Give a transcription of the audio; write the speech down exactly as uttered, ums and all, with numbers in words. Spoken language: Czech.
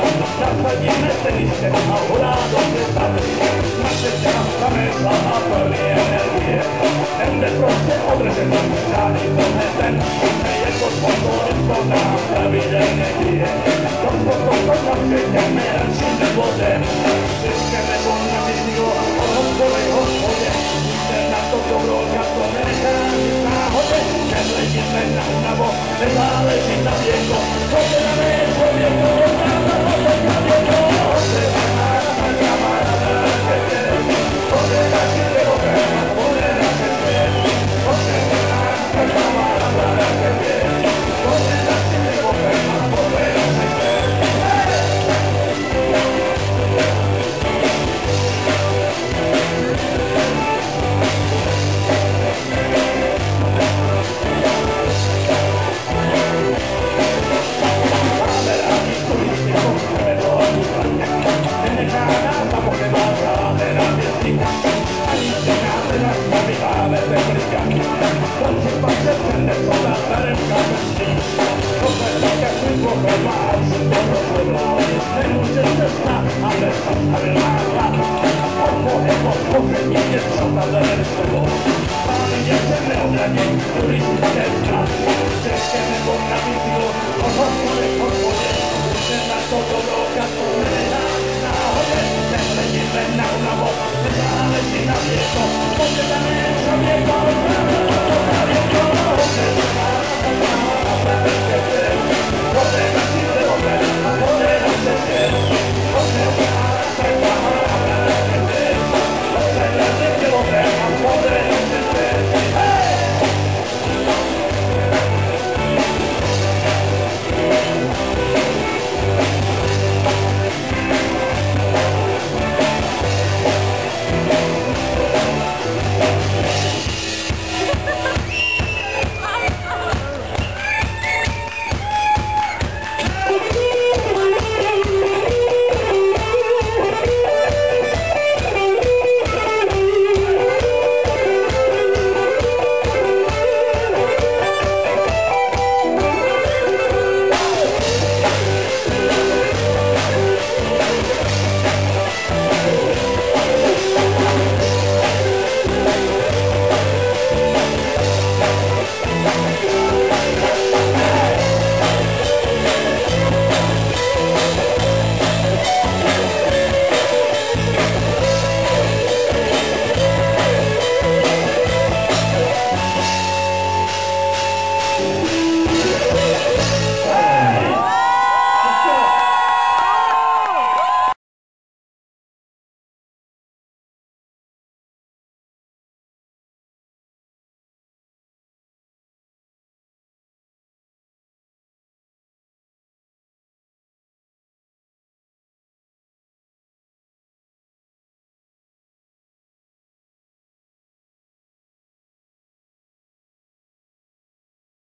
Nasadíme se lístek a hurá do světa. Načešte na samesa a plný energie. Ten jde prostě održet, žádný tenhle ten. Je to sponsorista nám pravidelně kryje. Toto, toto na světě nejlepší nebo den. Ještě nebo na video o hospodej hospodě. Víte na to dobro, jak to nenechá nic náhodě. Nehledíme na unavo, nezáleží na věko. To se na mé pověko, odnáma, odnáma, věko. Thank you.